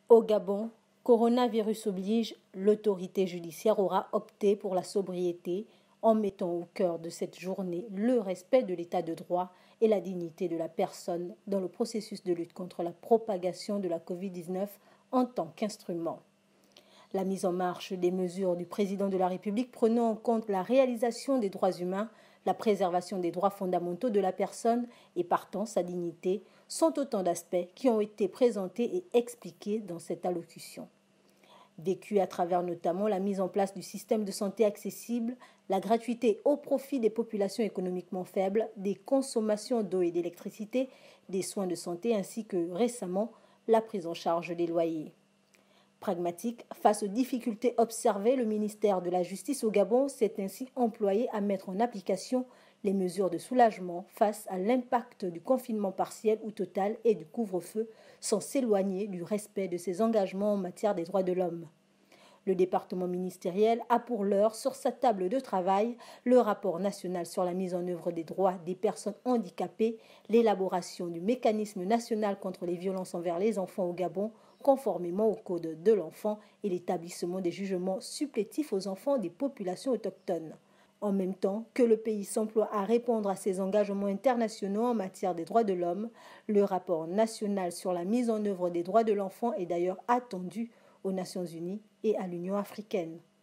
Au Gabon, coronavirus oblige, l'autorité judiciaire aura opté pour la sobriété en mettant au cœur de cette journée le respect de l'état de droit et la dignité de la personne dans le processus de lutte contre la propagation de la Covid-19 en tant qu'instrument. La mise en marche des mesures du président de la République prenant en compte la réalisation des droits humains, la préservation des droits fondamentaux de la personne et partant sa dignité sont autant d'aspects qui ont été présentés et expliqués dans cette allocution. Vécue à travers notamment la mise en place du système de santé accessible, la gratuité au profit des populations économiquement faibles, des consommations d'eau et d'électricité, des soins de santé ainsi que récemment la prise en charge des loyers. Pragmatique, face aux difficultés observées, le ministère de la Justice au Gabon s'est ainsi employé à mettre en application les mesures de soulagement face à l'impact du confinement partiel ou total et du couvre-feu sans s'éloigner du respect de ses engagements en matière des droits de l'homme. Le département ministériel a pour l'heure sur sa table de travail le rapport national sur la mise en œuvre des droits des personnes handicapées, l'élaboration du mécanisme national contre les violences envers les enfants au Gabon, conformément au Code de l'enfant et l'établissement des jugements supplétifs aux enfants des populations autochtones. En même temps que le pays s'emploie à répondre à ses engagements internationaux en matière des droits de l'homme, le rapport national sur la mise en œuvre des droits de l'enfant est d'ailleurs attendu aux Nations Unies et à l'Union africaine.